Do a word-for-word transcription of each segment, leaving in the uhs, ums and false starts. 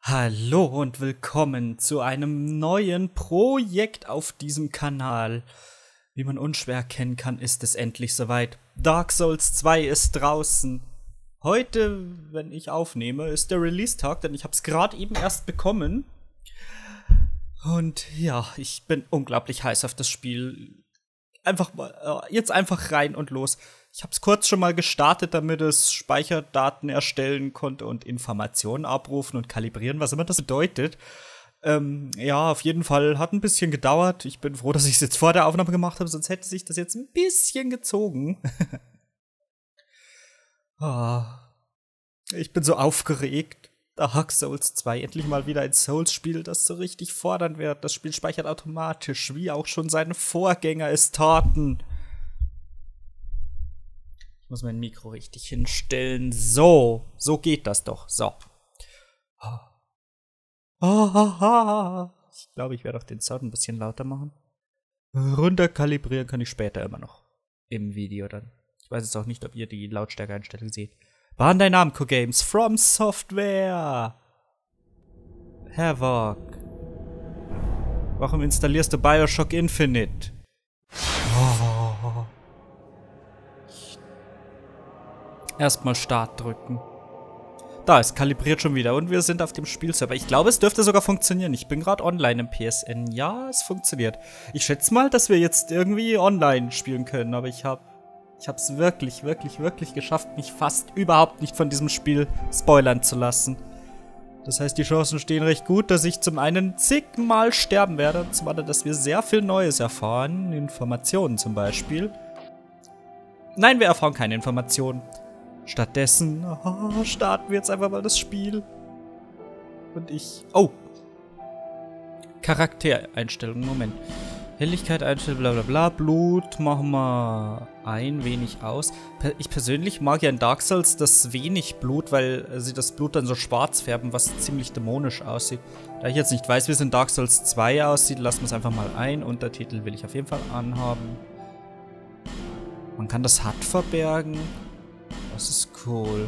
Hallo und willkommen zu einem neuen Projekt auf diesem Kanal. Wie man unschwer erkennen kann, ist es endlich soweit. Dark Souls zwei ist draußen. Heute, wenn ich aufnehme, ist der Release-Tag, denn ich habe es gerade eben erst bekommen. Und ja, ich bin unglaublich heiß auf das Spiel. Einfach mal, jetzt einfach rein und los. Ich habe es kurz schon mal gestartet, damit es Speicherdaten erstellen konnte und Informationen abrufen und kalibrieren, was immer das bedeutet. Ähm, ja, auf jeden Fall hat ein bisschen gedauert. Ich bin froh, dass ich es jetzt vor der Aufnahme gemacht habe, sonst hätte sich das jetzt ein bisschen gezogen. oh, ich bin so aufgeregt. Dark Souls zwei, endlich mal wieder ein Souls-Spiel, das so richtig fordern wird. Das Spiel speichert automatisch, wie auch schon seine Vorgänger es taten. Ich muss mein Mikro richtig hinstellen. So, so geht das doch. So. Ich glaube, ich werde auch den Sound ein bisschen lauter machen. Runterkalibrieren kann ich später immer noch. Im Video dann. Ich weiß jetzt auch nicht, ob ihr die Lautstärke-Einstellung seht. Bandai Namco Games, From Software. Havoc. Warum installierst du Bioshock Infinite? Oh. Erstmal Start drücken. Da, es kalibriert schon wieder und wir sind auf dem Spielserver. Ich glaube, es dürfte sogar funktionieren. Ich bin gerade online im P S N. Ja, es funktioniert. Ich schätze mal, dass wir jetzt irgendwie online spielen können, aber ich habe Ich habe es wirklich, wirklich, wirklich geschafft, mich fast überhaupt nicht von diesem Spiel spoilern zu lassen. Das heißt, die Chancen stehen recht gut, dass ich zum einen zigmal sterben werde und zum anderen, dass wir sehr viel Neues erfahren. Informationen zum Beispiel. Nein, wir erfahren keine Informationen. Stattdessen oh, starten wir jetzt einfach mal das Spiel. Und ich... Oh. Charaktereinstellungen, Moment. Helligkeit einstellen, bla bla bla. Blut machen wir ein wenig aus. Ich persönlich mag ja in Dark Souls das wenig Blut, weil sie das Blut dann so schwarz färben, was ziemlich dämonisch aussieht. Da ich jetzt nicht weiß, wie es in Dark Souls zwei aussieht, lassen wir es einfach mal ein. Untertitel will ich auf jeden Fall anhaben. Man kann das H U D verbergen. Das ist cool.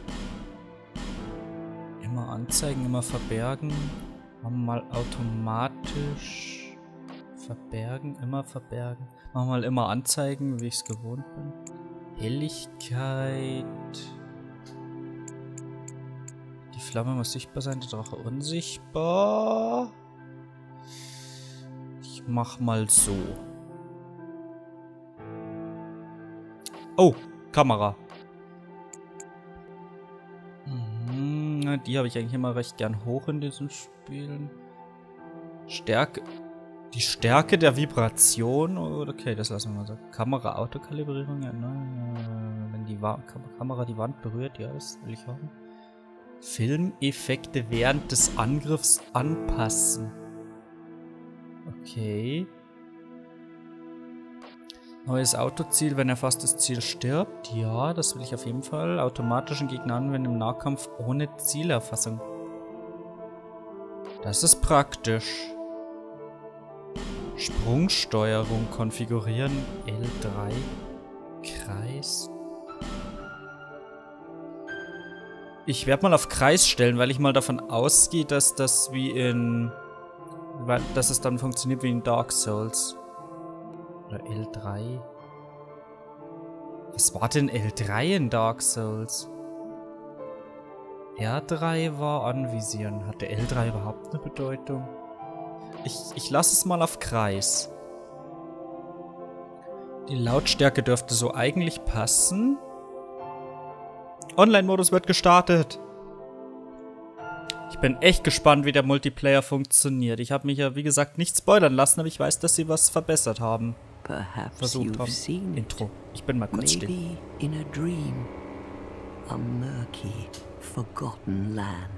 Immer anzeigen, immer verbergen. Machen wir mal automatisch... Verbergen, immer verbergen. Machen wir mal immer anzeigen, wie ich es gewohnt bin. Helligkeit. Die Flamme muss sichtbar sein, der Drache unsichtbar. Ich mach mal so. Oh, Kamera. Mhm, die habe ich eigentlich immer recht gern hoch in diesen Spielen. Stärke. Die Stärke der Vibration, okay, das lassen wir mal so. Kamera, Autokalibrierung, ja, ne, wenn die Wa Kam Kamera die Wand berührt, ja, das will ich haben. Filmeffekte während des Angriffs anpassen. Okay. Neues Autoziel, wenn erfasstes Ziel stirbt. Ja, das will ich auf jeden Fall. Automatischen Gegner anwenden im Nahkampf ohne Zielerfassung. Das ist praktisch. Sprungsteuerung konfigurieren. L drei. Kreis. Ich werde mal auf Kreis stellen, weil ich mal davon ausgehe, dass das wie in... dass es dann funktioniert wie in Dark Souls. Oder L drei. Was war denn L drei in Dark Souls? R drei war anvisieren. Hatte L drei überhaupt eine Bedeutung? Ich, ich lasse es mal auf Kreis. Die Lautstärke dürfte so eigentlich passen. Online-Modus wird gestartet. Ich bin echt gespannt, wie der Multiplayer funktioniert. Ich habe mich ja, wie gesagt, nicht spoilern lassen, aber ich weiß, dass sie was verbessert haben. Versucht haben. Intro. Ich bin mal kurz still. In a dream, a murky, forgotten land.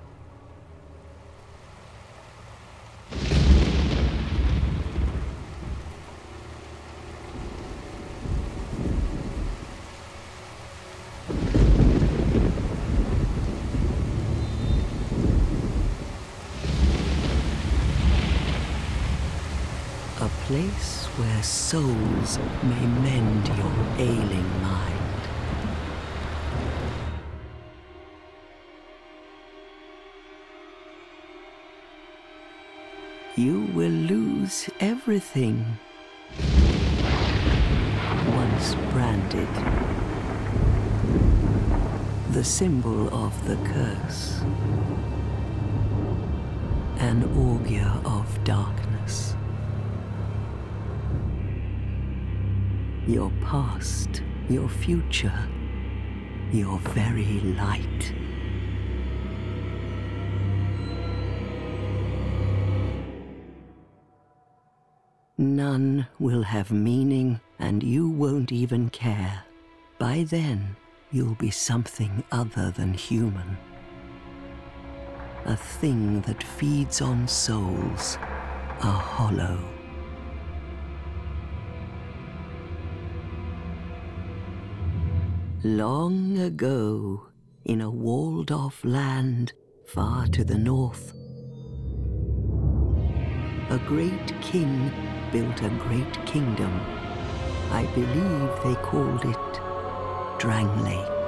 A place where souls may mend your ailing mind. you will lose everything. Once branded, the symbol of the curse, an augur of darkness. Your past, your future, your very light. None will have meaning, and you won't even care. By then, you'll be something other than human. A thing that feeds on souls, a hollow. Long ago, in a walled-off land far to the north, a great king built a great kingdom. I believe they called it Drangleic.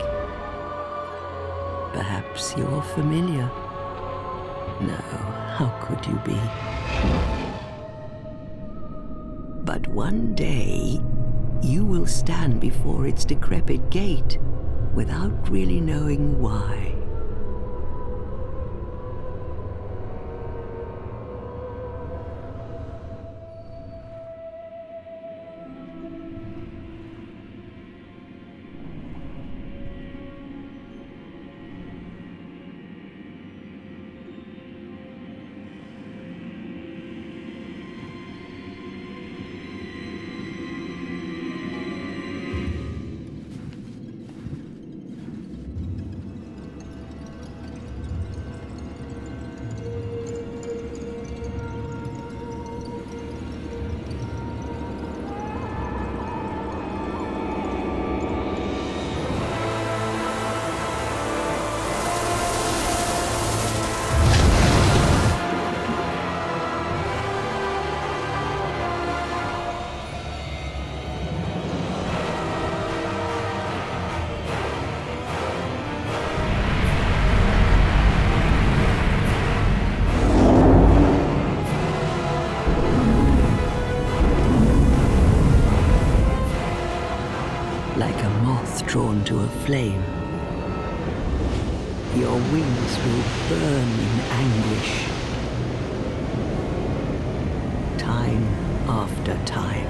Perhaps you're familiar? No, how could you be? But one day, you will stand before its decrepit gate without really knowing why. Like a moth drawn to a flame, your wings will burn in anguish, time after time.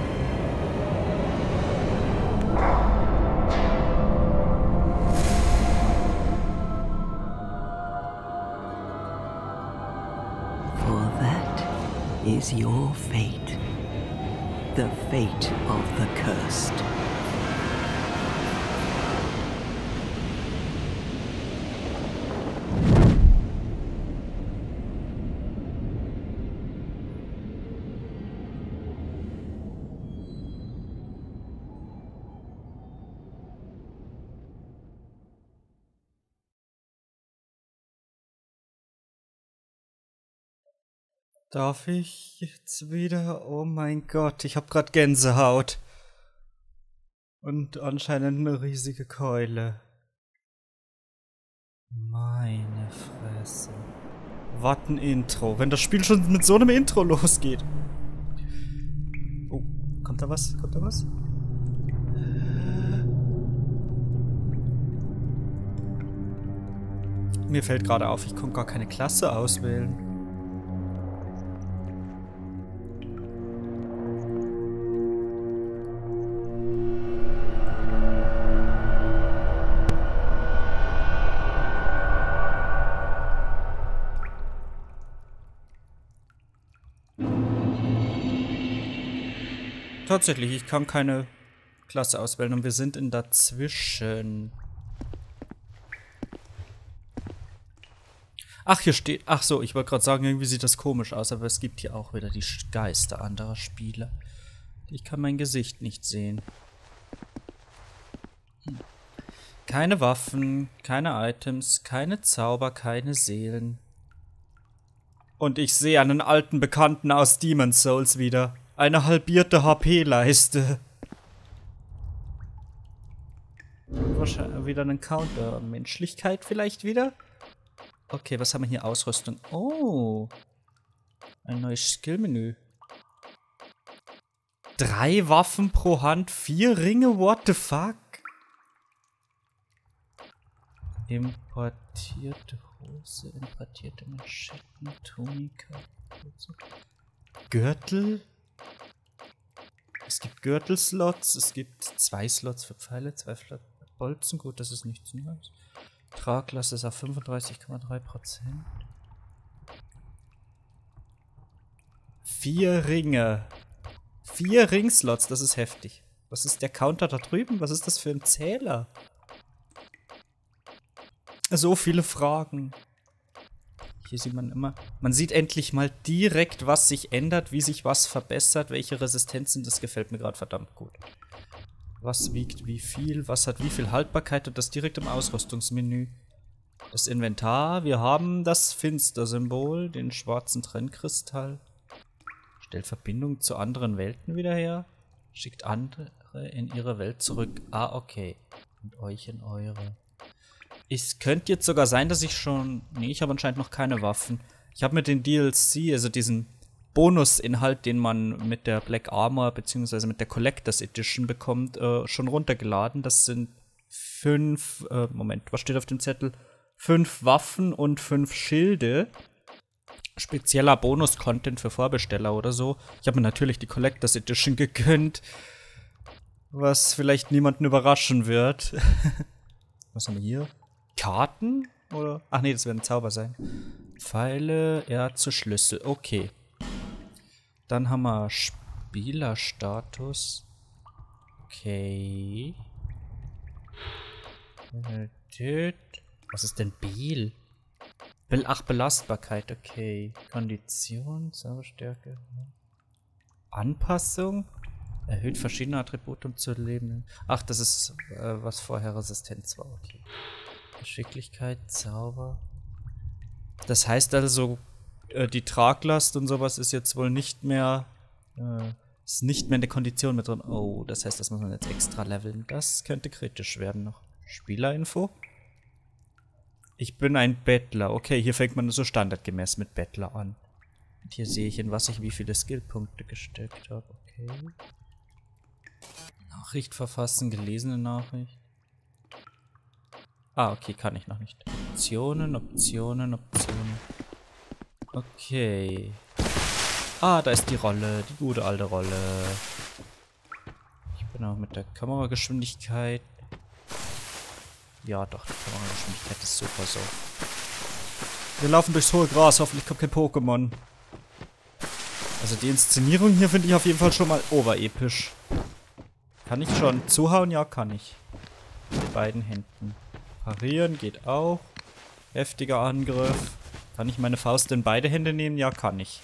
For that is your fate, the fate of the cursed. Darf ich jetzt wieder? Oh mein Gott, ich hab grad Gänsehaut. Und anscheinend eine riesige Keule. Meine Fresse. Was ein Intro. Wenn das Spiel schon mit so einem Intro losgeht. Oh, kommt da was? Kommt da was? Mir fällt gerade auf, ich konnte gar keine Klasse auswählen. Tatsächlich, ich kann keine Klasse auswählen und wir sind in dazwischen. Ach, hier steht... Ach so, ich wollte gerade sagen, irgendwie sieht das komisch aus, aber es gibt hier auch wieder die Geister anderer Spieler. Ich kann mein Gesicht nicht sehen. Hm. Keine Waffen, keine Items, keine Zauber, keine Seelen. Und ich sehe einen alten Bekannten aus Demon's Souls wieder. Eine halbierte H P-Leiste. Wahrscheinlich wieder einen Counter. Menschlichkeit vielleicht wieder? Okay, was haben wir hier? Ausrüstung. Oh. Ein neues Skillmenü. Drei Waffen pro Hand, vier Ringe, what the fuck? Importierte Hose, importierte Manschetten, Tunika, Gürtel. Es gibt Gürtelslots, es gibt zwei Slots für Pfeile, zwei Slots für Bolzen. Gut, das ist nichts Neues. Traglast ist auf fünfunddreißig Komma drei Prozent. Vier Ringe. Vier Ringslots, das ist heftig. Was ist der Counter da drüben? Was ist das für ein Zähler? So viele Fragen. Hier sieht man immer... Man sieht endlich mal direkt, was sich ändert, wie sich was verbessert, welche Resistenzen. Das gefällt mir gerade verdammt gut. Was wiegt wie viel, was hat wie viel Haltbarkeit und das direkt im Ausrüstungsmenü. Das Inventar, wir haben das Finster-Symbol, den schwarzen Trennkristall. Stellt Verbindung zu anderen Welten wieder her. Schickt andere in ihre Welt zurück. Ah, okay. Und euch in eure. Es könnte jetzt sogar sein, dass ich schon... Nee, ich habe anscheinend noch keine Waffen. Ich habe mit den D L C, also diesen Bonusinhalt, den man mit der Black Armor bzw. mit der Collectors Edition bekommt, äh, schon runtergeladen. Das sind fünf... Äh, Moment, was steht auf dem Zettel? Fünf Waffen und fünf Schilde. Spezieller Bonus-Content für Vorbesteller oder so. Ich habe mir natürlich die Collectors Edition gegönnt. Was vielleicht niemanden überraschen wird. Was haben wir hier? Karten? Oder? Ach nee, das werden Zauber sein. Pfeile, Erze, Schlüssel. Okay. Dann haben wir Spielerstatus. Okay. Was ist denn Biel? Be Ach, Belastbarkeit, okay. Kondition, Zauberstärke. Anpassung. Erhöht verschiedene Attribute, um zu leben. Ach, das ist, äh, was vorher Resistenz war, okay. Geschicklichkeit, Zauber. Das heißt also, äh, die Traglast und sowas ist jetzt wohl nicht mehr, äh, ist nicht mehr in der Kondition mit drin. Oh, das heißt, das muss man jetzt extra leveln. Das könnte kritisch werden noch. Spielerinfo. Ich bin ein Bettler. Okay, hier fängt man so standardgemäß mit Bettler an. Und hier sehe ich, in was ich wie viele Skillpunkte gesteckt habe. Okay. Nachricht verfassen, gelesene Nachricht. Ah, okay, kann ich noch nicht. Optionen, Optionen, Optionen. Okay. Ah, da ist die Rolle, die gute alte Rolle. Ich bin auch mit der Kamerageschwindigkeit. Ja, doch, die Kamerageschwindigkeit ist super so. Wir laufen durchs hohe Gras, hoffentlich kommt kein Pokémon. Also die Inszenierung hier finde ich auf jeden Fall schon mal oberepisch. Kann ich schon zuhauen? Ja, kann ich. Mit beiden Händen. Parieren geht auch. Heftiger Angriff. Kann ich meine Faust in beide Hände nehmen? Ja, kann ich.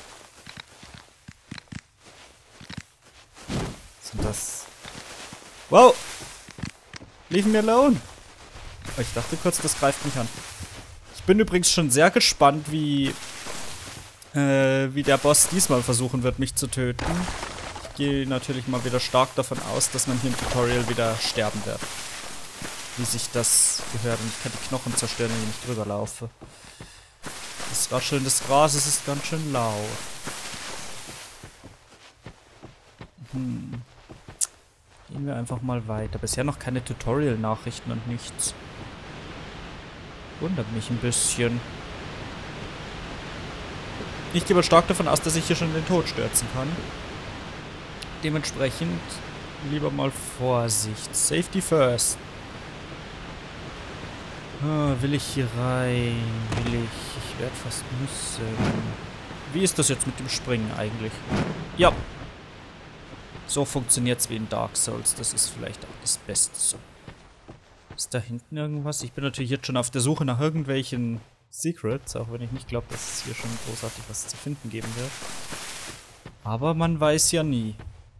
Was sind das? Wow! Leave me alone! Oh, ich dachte kurz, das greift mich an. Ich bin übrigens schon sehr gespannt, wie äh, wie der Boss diesmal versuchen wird, mich zu töten. Ich gehe natürlich mal wieder stark davon aus, dass man hier im Tutorial wieder sterben wird. Wie sich das gehört. Und ich kann die Knochen zerstören, wenn ich nicht drüber laufe. Das Rascheln des Grases ist ganz schön laut. Hm. Gehen wir einfach mal weiter. Bisher noch keine Tutorial-Nachrichten und nichts. Wundert mich ein bisschen. Ich gehe aber stark davon aus, dass ich hier schon in den Tod stürzen kann. Dementsprechend lieber mal Vorsicht. Safety first. Ah, will ich hier rein? Will ich? Ich werde fast müssen. Wie ist das jetzt mit dem Springen eigentlich? Ja. So funktioniert es wie in Dark Souls. Das ist vielleicht auch das Beste so. Ist da hinten irgendwas? Ich bin natürlich jetzt schon auf der Suche nach irgendwelchen Secrets, auch wenn ich nicht glaube, dass es hier schon großartig was zu finden geben wird. Aber man weiß ja nie.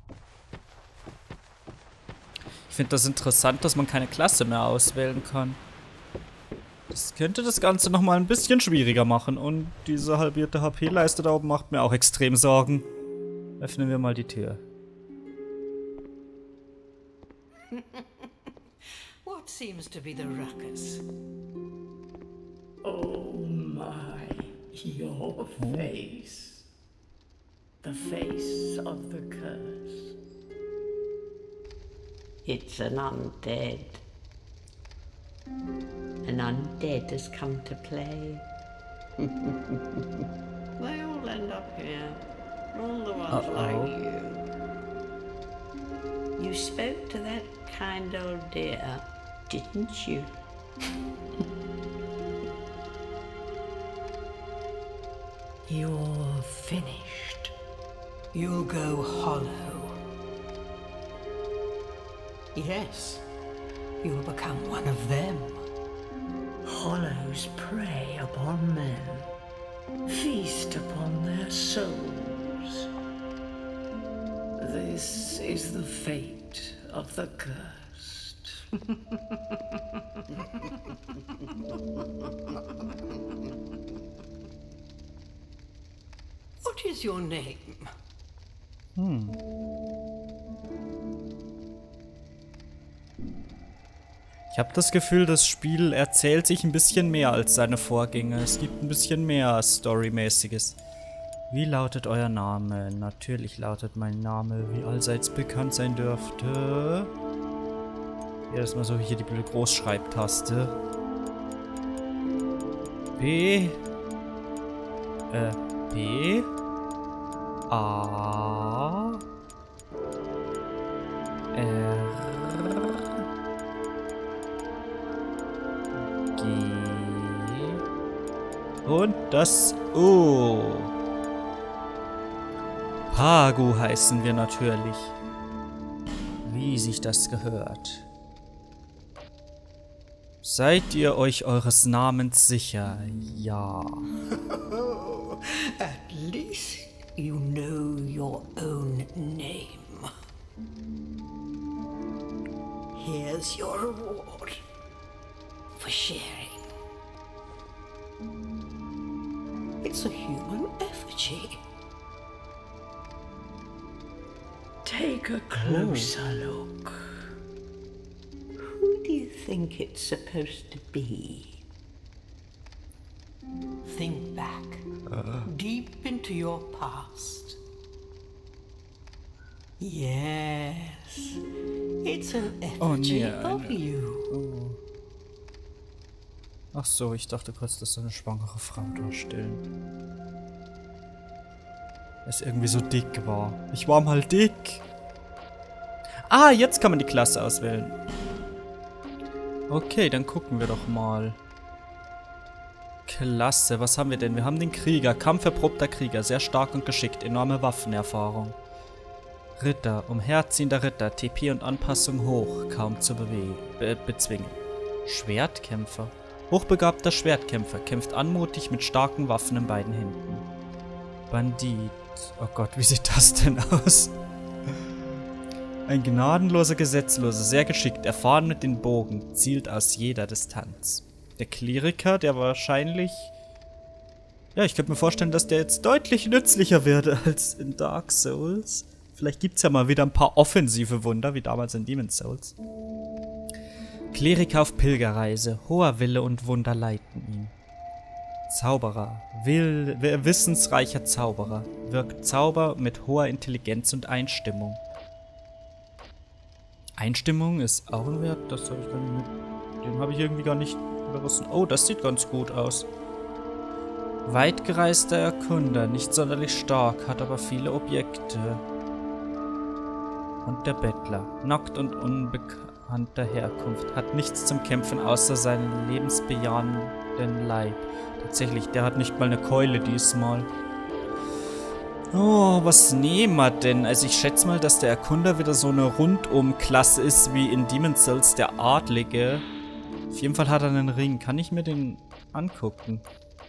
Ich finde das interessant, dass man keine Klasse mehr auswählen kann. Das könnte das Ganze nochmal ein bisschen schwieriger machen. Und diese halbierte H P-Leiste da oben macht mir auch extrem Sorgen. Öffnen wir mal die Tür. What seems to be the ruckus? Oh my, your face. the face of the curse. It's an undead. An undead has come to play. They all end up here. All the ones Uh-oh. like you. You spoke to that kind old dear, didn't you? You're finished. You'll go hollow. Yes, you'll become one of them. Hollows prey upon men, feast upon their souls. This is the fate of the cursed. What is your name? Hm. Ich habe das Gefühl, das Spiel erzählt sich ein bisschen mehr als seine Vorgänger. Es gibt ein bisschen mehr Storymäßiges. Wie lautet euer Name? Natürlich lautet mein Name, wie allseits bekannt sein dürfte. Ja, das ist mal so hier die blöde Großschreibtaste. B. Äh, B. A. R. G. Und das O. Pagu heißen wir natürlich. Wie sich das gehört. Seid ihr euch eures Namens sicher? Ja. At least you know your own name. Here's your reward for sharing. It's a human effigy. Take a closer oh. look. Who do you think it's supposed to be? Think back, uh. deep into your past. Yes, it's an effigy oh, nee, of eine. you. Oh. Ach so, ich dachte kurz, dass so eine schwangere Frau darstellen. Dass irgendwie so dick war. Ich war mal dick. Ah, jetzt kann man die Klasse auswählen. Okay, dann gucken wir doch mal. Klasse, was haben wir denn? Wir haben den Krieger, kampferprobter Krieger, sehr stark und geschickt, enorme Waffenerfahrung. Ritter, umherziehender Ritter, T P und Anpassung hoch, kaum zu bewegen, be bezwingen. Schwertkämpfer, hochbegabter Schwertkämpfer, kämpft anmutig mit starken Waffen in beiden Händen. Bandit, oh Gott, wie sieht das denn aus? Ein gnadenloser Gesetzloser, sehr geschickt, erfahren mit den Bogen, zielt aus jeder Distanz. Der Kleriker, der wahrscheinlich... Ja, ich könnte mir vorstellen, dass der jetzt deutlich nützlicher wird als in Dark Souls. Vielleicht gibt es ja mal wieder ein paar offensive Wunder, wie damals in Demon's Souls. Kleriker auf Pilgerreise, hoher Wille und Wunder leiten ihn. Zauberer, will, wissensreicher Zauberer, wirkt Zauber mit hoher Intelligenz und Einstimmung. Einstimmung ist auch ein Wert, das habe ich gar nicht mit, den habe ich irgendwie gar nicht überrissen. Oh, das sieht ganz gut aus. Weitgereister Erkunder, nicht sonderlich stark, hat aber viele Objekte. Und der Bettler, nackt und unbekannter Herkunft, hat nichts zum Kämpfen außer seinen lebensbejahenden Leib. Tatsächlich, der hat nicht mal eine Keule diesmal. Oh, was nehmen wir denn? Also ich schätze mal, dass der Erkunder wieder so eine Rundum-Klasse ist, wie in Demon's Souls der Adlige. Auf jeden Fall hat er einen Ring. Kann ich mir den angucken?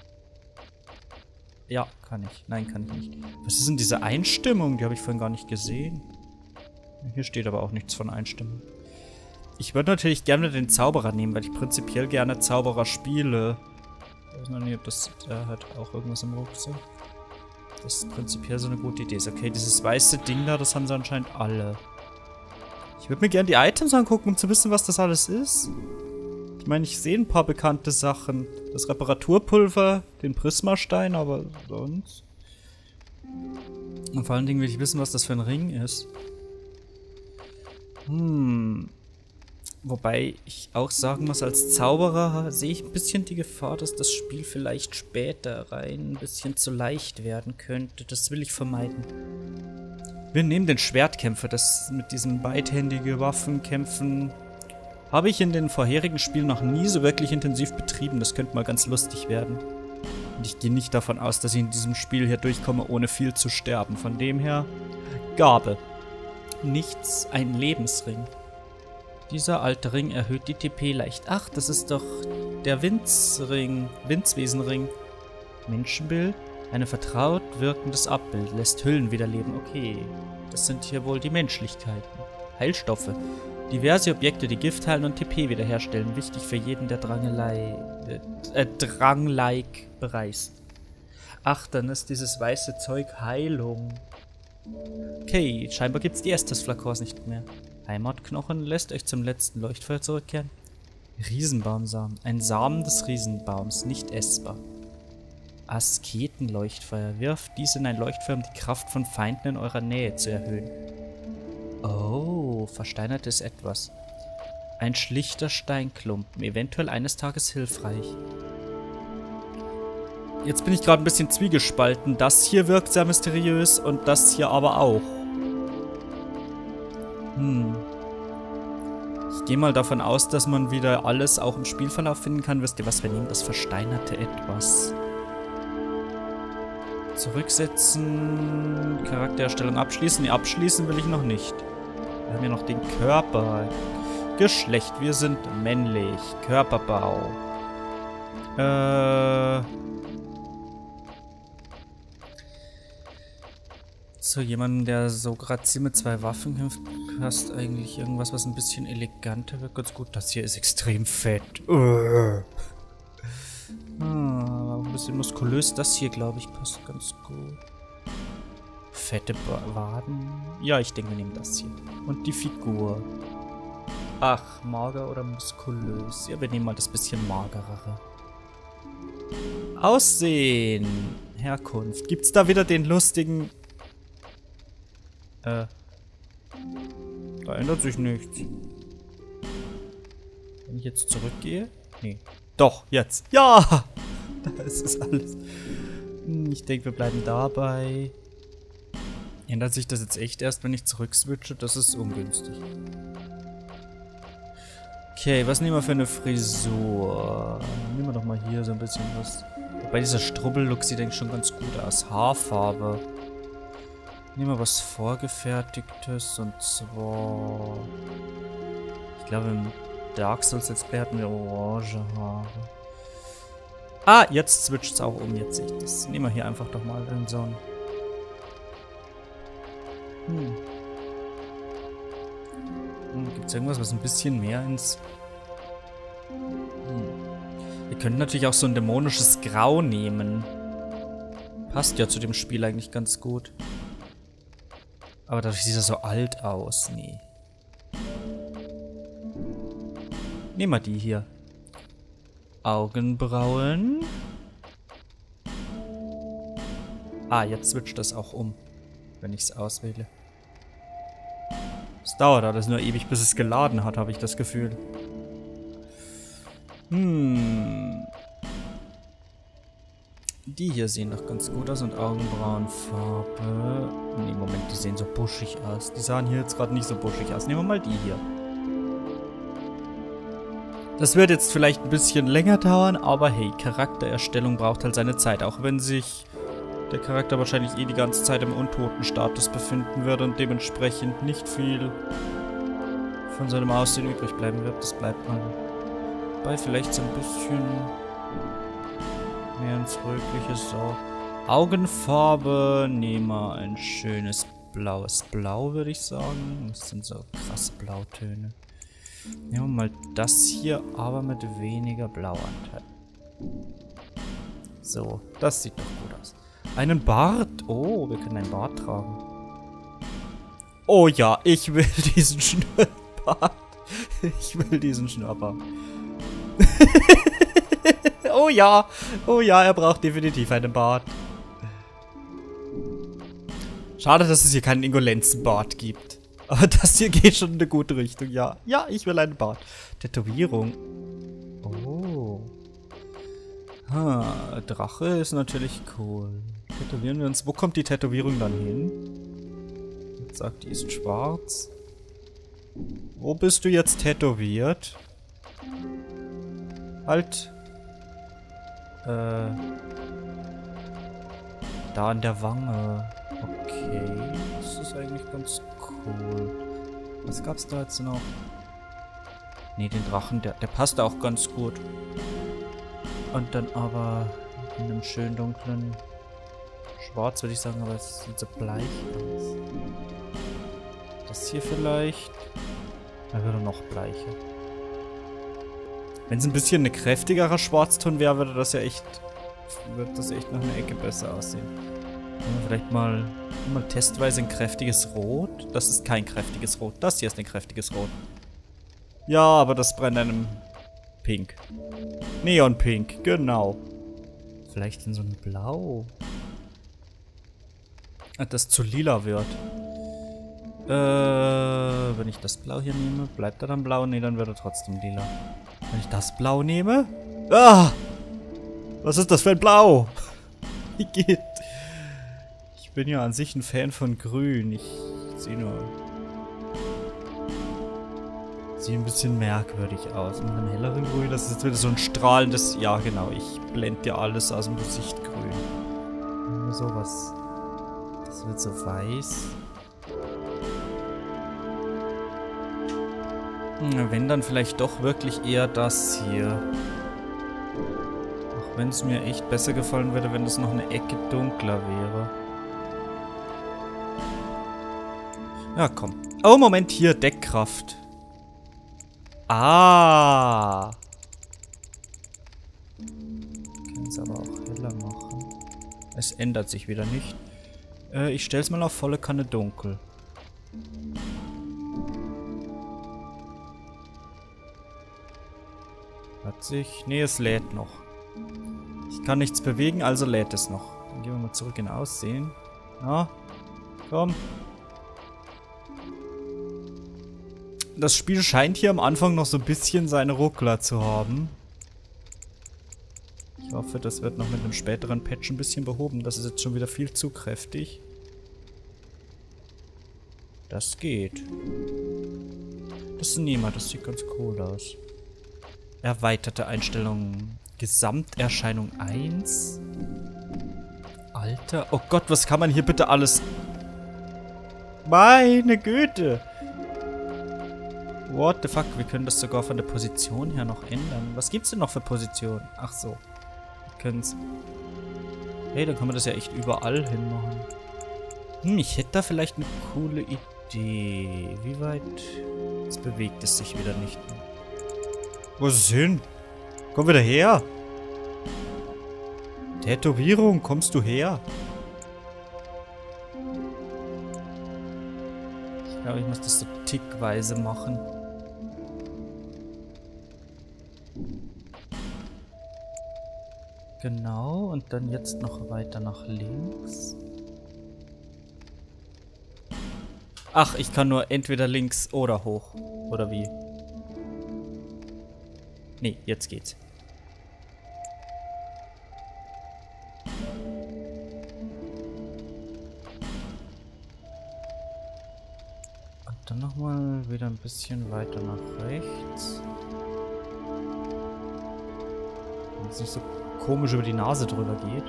Ja, kann ich. Nein, kann ich nicht. Was ist denn diese Einstimmung? Die habe ich vorhin gar nicht gesehen. Hier steht aber auch nichts von Einstimmung. Ich würde natürlich gerne den Zauberer nehmen, weil ich prinzipiell gerne Zauberer spiele. Ich weiß noch nicht, ob das äh, hat auch irgendwas im Rucksack. Das ist prinzipiell so eine gute Idee. Okay, dieses weiße Ding da, das haben sie anscheinend alle. Ich würde mir gerne die Items angucken, um zu wissen, was das alles ist. Ich meine, ich sehe ein paar bekannte Sachen. Das Reparaturpulver, den Prismastein, aber sonst... Und vor allen Dingen will ich wissen, was das für ein Ring ist. Hm. Wobei ich auch sagen muss, als Zauberer sehe ich ein bisschen die Gefahr, dass das Spiel vielleicht später rein ein bisschen zu leicht werden könnte. Das will ich vermeiden. Wir nehmen den Schwertkämpfer. Das mit diesen beidhändigen Waffenkämpfen habe ich in den vorherigen Spielen noch nie so wirklich intensiv betrieben. Das könnte mal ganz lustig werden. Und ich gehe nicht davon aus, dass ich in diesem Spiel hier durchkomme, ohne viel zu sterben. Von dem her, Gabe. Nichts, ein Lebensring. Dieser alte Ring erhöht die T P leicht. Ach, das ist doch der Windsring, Windswesenring. Menschenbild, ein vertraut wirkendes Abbild, lässt Hüllen wiederleben. Okay, das sind hier wohl die Menschlichkeiten. Heilstoffe. Diverse Objekte, die Gift heilen und T P wiederherstellen. Wichtig für jeden, der Drangelei, äh, Drang-like bereist. Ach, dann ist dieses weiße Zeug Heilung. Okay, scheinbar gibt es die Estus-Flakons nicht mehr. Heimatknochen lässt euch zum letzten Leuchtfeuer zurückkehren. Riesenbaumsamen. Ein Samen des Riesenbaums, nicht essbar. Asketenleuchtfeuer. Wirft dies in ein Leuchtfeuer, um die Kraft von Feinden in eurer Nähe zu erhöhen. Oh, versteinertes Etwas. Ein schlichter Steinklumpen, eventuell eines Tages hilfreich. Jetzt bin ich gerade ein bisschen zwiegespalten. Das hier wirkt sehr mysteriös und das hier aber auch. Hm. Ich gehe mal davon aus, dass man wieder alles auch im Spielverlauf finden kann. Wisst ihr was, wir nehmen das versteinerte Etwas. Zurücksetzen. Charaktererstellung abschließen. Nee, abschließen will ich noch nicht. Wir haben ja noch den Körper. Geschlecht. Wir sind männlich. Körperbau. Äh... So, jemanden, der so grazil mit zwei Waffen kämpft, hast eigentlich irgendwas, was ein bisschen eleganter wird. Ganz gut, das hier ist extrem fett. Uh. Ah, ein bisschen muskulös. Das hier, glaube ich, passt ganz gut. Fette Waden. Ja, ich denke, wir nehmen das hier. Und die Figur. Ach, mager oder muskulös? Ja, wir nehmen mal das bisschen magerere. Aussehen. Herkunft. Gibt's da wieder den lustigen... Äh. Da ändert sich nichts. Wenn ich jetzt zurückgehe? Nee. Doch, jetzt. Ja! Das ist alles. Ich denke, wir bleiben dabei. Ändert sich das jetzt echt erst, wenn ich zurückswitche? Das ist ungünstig. Okay, was nehmen wir für eine Frisur? Nehmen wir doch mal hier so ein bisschen was. Wobei dieser Strubbel-Look sieht eigentlich schon ganz gut aus. Haarfarbe. Nehmen wir was Vorgefertigtes und zwar... Ich glaube im Dark Souls Let's Play hatten wir orange Haare. Ah, jetzt switcht es auch um, jetzt sehe ich das. Nehmen wir hier einfach doch mal in so ein... Hm. Hm, gibt es irgendwas, was ein bisschen mehr ins... Hm. Wir könnten natürlich auch so ein dämonisches Grau nehmen. Passt ja zu dem Spiel eigentlich ganz gut. Aber dadurch sieht er so alt aus. Nee. Nehmen wir die hier. Augenbrauen. Ah, jetzt switcht das auch um. Wenn ich es auswähle. Es dauert alles nur ewig, bis es geladen hat, habe ich das Gefühl. Hm. Die hier sehen doch ganz gut aus und Augenbrauenfarbe. Nee, Moment, die sehen so buschig aus. Die sahen hier jetzt gerade nicht so buschig aus. Nehmen wir mal die hier. Das wird jetzt vielleicht ein bisschen länger dauern, aber hey, Charaktererstellung braucht halt seine Zeit. Auch wenn sich der Charakter wahrscheinlich eh die ganze Zeit im Untoten-Status befinden wird und dementsprechend nicht viel von seinem Aussehen übrig bleiben wird. Das bleibt mal bei vielleicht so ein bisschen... mehr ins Rötliche. So. Augenfarbe. Nehmen wir ein schönes blaues Blau, würde ich sagen. Das sind so krasse Blautöne. Nehmen wir mal das hier, aber mit weniger Blauanteil. So, das sieht doch gut aus. Einen Bart. Oh, wir können einen Bart tragen. Oh ja, ich will diesen Schnurrbart. Ich will diesen Schnurrbart. Oh ja, oh ja, er braucht definitiv einen Bart. Schade, dass es hier keinen Ingolenzenbart gibt. Aber das hier geht schon in eine gute Richtung, ja. Ja, ich will einen Bart. Tätowierung. Oh. Ha, Drache ist natürlich cool. Tätowieren wir uns. Wo kommt die Tätowierung dann hin? Jetzt sagt, die ist schwarz. Wo bist du jetzt tätowiert? Halt. Äh. Da an der Wange. Okay. Das ist eigentlich ganz cool. Was gab's da jetzt noch? Ne, den Drachen, der, der passt auch ganz gut. Und dann aber in einem schön dunklen Schwarz, würde ich sagen, aber es sieht so bleich aus. Das hier vielleicht. Da wäre noch bleicher. Wenn es ein bisschen ein kräftigerer Schwarzton wäre, würde das ja echt, würde das echt noch eine Ecke besser aussehen. Vielleicht mal, mal testweise ein kräftiges Rot. Das ist kein kräftiges Rot. Das hier ist ein kräftiges Rot. Ja, aber das brennt einem Pink. Neonpink, genau. Vielleicht in so ein Blau. Das zu lila wird. Äh, wenn ich das Blau hier nehme, bleibt er dann blau? Ne, dann wird er trotzdem lila. Wenn ich das Blau nehme? Ah! Was ist das für ein Blau? Wie geht? Ich bin ja an sich ein Fan von Grün. Ich sehe nur... Sieht ein bisschen merkwürdig aus. Mit einem helleren Grün, das ist jetzt wieder so ein strahlendes... Ja, genau, ich blende ja alles aus dem Gesichtgrün. Nur sowas. Das wird so weiß. Wenn, dann vielleicht doch wirklich eher das hier. Auch wenn es mir echt besser gefallen würde, wenn das noch eine Ecke dunkler wäre. Ja, komm. Oh, Moment, hier, Deckkraft. Ah. Können es aber auch heller machen. Es ändert sich wieder nicht. Äh, ich stelle es mal auf volle Kanne dunkel. Hat sich... Nee, es lädt noch. Ich kann nichts bewegen, also lädt es noch. Dann gehen wir mal zurück in Aussehen. Na, komm. Das Spiel scheint hier am Anfang noch so ein bisschen seine Ruckler zu haben. Ich hoffe, das wird noch mit einem späteren Patch ein bisschen behoben. Das ist jetzt schon wieder viel zu kräftig. Das geht. Das ist niemand, das sieht ganz cool aus. Erweiterte Einstellungen. Gesamterscheinung eins. Alter. Oh Gott, was kann man hier bitte alles... Meine Güte. What the fuck? Wir können das sogar von der Position her noch ändern. Was gibt's denn noch für Positionen? Ach so. Wir können's... Hey, dann kann man das ja echt überall hinmachen. Hm, ich hätte da vielleicht eine coole Idee. Wie weit... Jetzt bewegt es sich wieder nicht mehr. Wo ist es hin? Komm wieder her. Tätowierung, kommst du her? Ich glaube, ich muss das so tickweise machen. Genau, und dann jetzt noch weiter nach links. Ach, ich kann nur entweder links oder hoch. Oder wie? Nee, jetzt geht's. Und dann nochmal wieder ein bisschen weiter nach rechts. Wenn es nicht so komisch über die Nase drüber geht.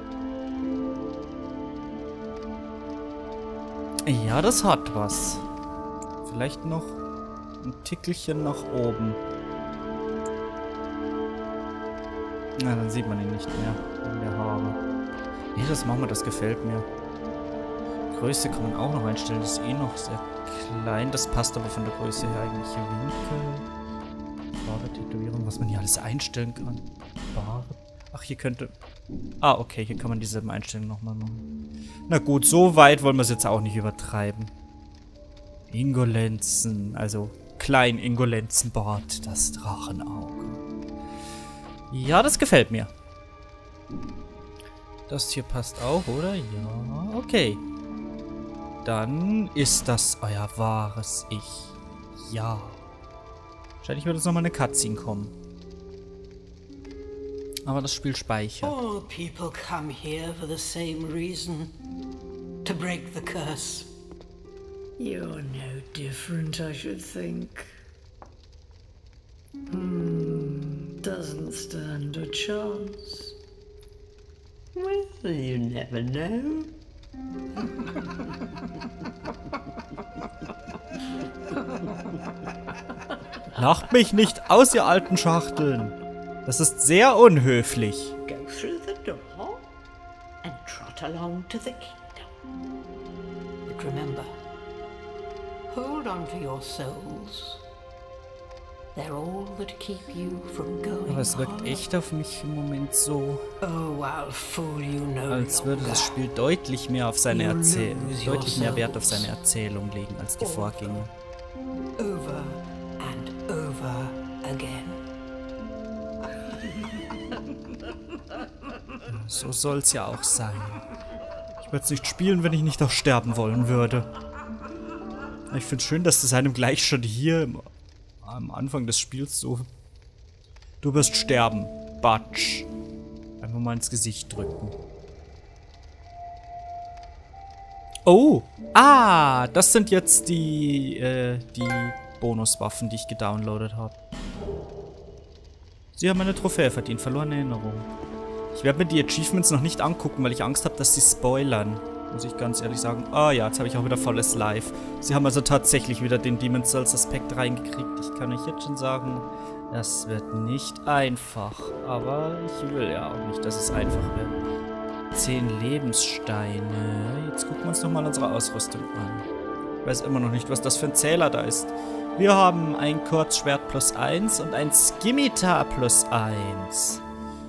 Ja, das hat was. Vielleicht noch ein Tickelchen nach oben. Na, dann sieht man ihn nicht mehr in der Haare. Nee, das machen wir, das gefällt mir. Größe kann man auch noch einstellen, das ist eh noch sehr klein. Das passt aber von der Größe her eigentlich. Winkel. Farbe, Tätowierung, was man hier alles einstellen kann. Farbe. Ach, hier könnte... Ah, okay, hier kann man dieselben Einstellungen nochmal machen. Na gut, so weit wollen wir es jetzt auch nicht übertreiben. Ingolenzen, also Klein Ingolenzenbart, das Drachenauge. Ja, das gefällt mir. Das hier passt auch, oder? Ja, okay. dann ist das euer wahres Ich. Ja. Wahrscheinlich wird jetzt nochmal eine Cutscene kommen. Aber das Spiel speichert. All people come here for the same reason. To break the curse. You're no different, I should think. Hmm, doesn't stand a chance. Well, you never know. Lacht mich nicht aus, ihr alten Schachteln. Das ist sehr unhöflich. Go through the door and trot along to the kingdom. But remember, hold on to your souls. They're all that keep you from going. Aber es wirkt echt auf mich im Moment so, oh, I'll fool you no als würde das Spiel deutlich mehr auf seine Erzählung, deutlich mehr Wert auf seine Erzählung legen als die Vorgänger. Over and over again. So soll's ja auch sein. Ich würde es nicht spielen, wenn ich nicht auch sterben wollen würde. Ich finde es schön, dass es einem gleich schon hier im, am Anfang des Spiels so... Du wirst sterben. Batsch. Einfach mal ins Gesicht drücken. Oh! Ah! Das sind jetzt die, äh, die Bonuswaffen, die ich gedownloadet habe. Sie haben eine Trophäe verdient. Verlorene Erinnerung. Ich werde mir die Achievements noch nicht angucken, weil ich Angst habe, dass sie spoilern. Muss ich ganz ehrlich sagen. Ah ja, jetzt habe ich auch wieder volles Live. Sie haben also tatsächlich wieder den Demon's Souls Aspekt reingekriegt. Ich kann euch jetzt schon sagen, das wird nicht einfach. Aber ich will ja auch nicht, dass es einfach wird. Zehn Lebenssteine. Jetzt gucken wir uns nochmal unsere Ausrüstung an. Ich weiß immer noch nicht, was das für ein Zähler da ist. Wir haben ein Kurzschwert plus eins und ein Scimitar plus eins.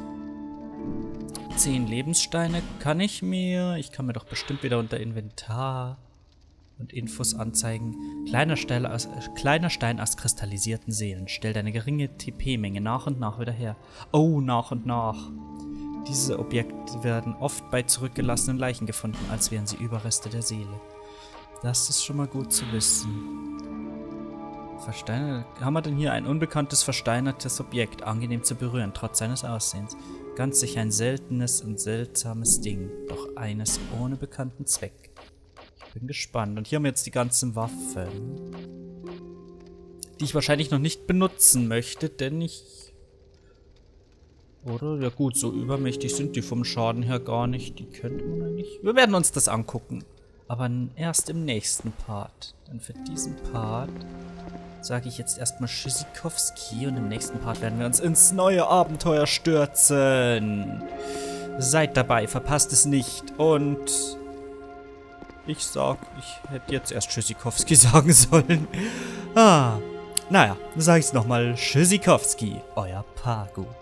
Zehn Lebenssteine kann ich mir... Ich kann mir doch bestimmt wieder unter Inventar und Infos anzeigen. Kleiner, Stein aus, äh, kleiner Stein aus kristallisierten Seelen. Stellt eine geringe T P-Menge nach und nach wieder her. Oh, nach und nach. Diese Objekte werden oft bei zurückgelassenen Leichen gefunden, als wären sie Überreste der Seele. Das ist schon mal gut zu wissen. Versteinert. Haben wir denn hier ein unbekanntes, versteinertes Objekt, angenehm zu berühren, trotz seines Aussehens. Ganz sicher ein seltenes und seltsames Ding, doch eines ohne bekannten Zweck. Ich bin gespannt. Und hier haben wir jetzt die ganzen Waffen, die ich wahrscheinlich noch nicht benutzen möchte, denn ich... Oder? Ja gut, so übermächtig sind die vom Schaden her gar nicht. Die könnte man eigentlich... Wir werden uns das angucken. Aber erst im nächsten Part. Denn für diesen Part sage ich jetzt erstmal Tschüssikowski und im nächsten Part werden wir uns ins neue Abenteuer stürzen. Seid dabei, verpasst es nicht. Und ich sag, ich hätte jetzt erst Tschüssikowski sagen sollen. Ah, naja, dann sage ich es nochmal. Tschüssikowski, euer Pagu.